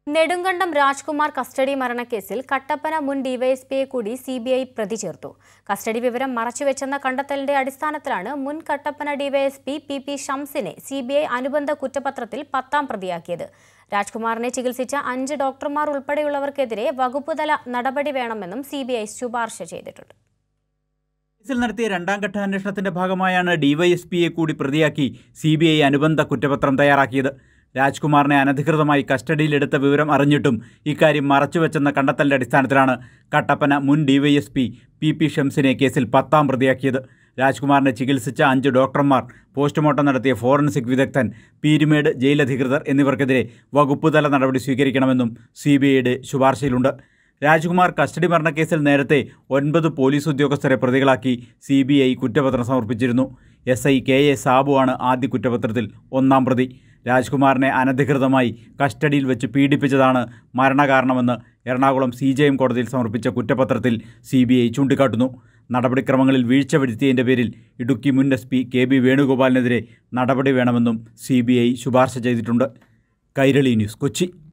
Nedumkandam Rajkumar custody മരണക്കേസിൽ കട്ടപ്പന മുൻ DYSPയെ കൂടി CBI പ്രതി ചേർത്തു. കസ്റ്റഡി വിവരം മറച്ചുവെച്ചെന്ന കണ്ടെത്തലിന്റെ അടിസ്ഥാനത്തിലാണ് മുൻ കട്ടപ്പന DYSP PP ഷംസിനെ CBI അനുബന്ധ കുറ്റപത്രത്തിൽ 10ാം പ്രതിയാക്കിയത്. രാജ്കുമാറിനെ ചികിത്സിച്ച 5 ഡോക്ടർമാർ ഉൾപ്പെടെയുള്ളവർക്കെതിരെ വകുപ്പുതല നടപടി വേണമെന്നും CBI ശുപാർശ ചെയ്തിട്ടുണ്ട്. കേസിൽ നടത്തിയ രണ്ടാം ഘട്ട അന്വേഷണത്തിന്റെ ഭാഗമായാണ് DYSPയെ കൂടി പ്രതിയാക്കി CBI അനുബന്ധ കുറ്റപത്രം തയ്യാറാക്കിയത്. രാജ്കുമാറിനെ അനധികൃതമായി കസ്റ്റഡിയിലെടുത്ത വിവരം അറിഞ്ഞിട്ടും ഇക്കാര്യം മറച്ചുവെച്ചെന്ന കണ്ടെത്തലിന്റെ അടിസ്ഥാനത്തിലാണ് കട്ടപ്പന മുൻ DYSP PP ഷംസിനെ കേസിൽ 10ാം പ്രതിയാക്കിയത്. രാജ്കുമാറിനെ ചികിത്സിച്ച 5 ഡോക്ടർമാർ, പോസ്റ്റ്മോർട്ടം നടത്തിയ ഫോറൻസിക് വിദഗ്ധൻ, പീരുമേട് ജയിലധികൃതർ എന്നിവർക്കെതിരെ വകുപ്പുതല നടപടി സ്വീകരിക്കണമെന്നും CBIയുടെ ശുപാർശയിലുണ്ട്. രാജ്കുമാർ കസ്റ്റഡി മരണക്കേസിൽ നേരത്തെ 9 പോലീസ് ഉദ്യോഗസ്ഥരെ പ്രതികളാക്കി CBI കുറ്റപത്രം സമർപ്പിച്ചിരുന്നു. SI KA സാബുവാണ് ആദ്യ കുറ്റപത്രത്തിൽ 1ാം പ്രതി. രാജ്കുമാറിനെ അനധികൃതമായി കസ്റ്റഡിയിൽ വെച്ച് പീഡിപ്പിച്ചതാണ് മരണകാരണമെന്ന് എറണാകുളം CJM കോടതിയിൽ സമർപ്പിച്ച കുറ്റപത്രത്തിൽ CBI ചൂണ്ടിക്കാട്ടുന്നു. നടപടിക്രമങ്ങളിൽ വീഴ്ച വരുത്തിയതിൻ്റെ പേരിൽ ഇടുക്കി മുൻ SP KB വേണുഗോപാലിനെതിരെ നടപടി വേണമെന്നും CBI ശുപാർശ ചെയ്തിട്ടുണ്ട്. കൈരളി ന്യൂസ്, കൊച്ചി.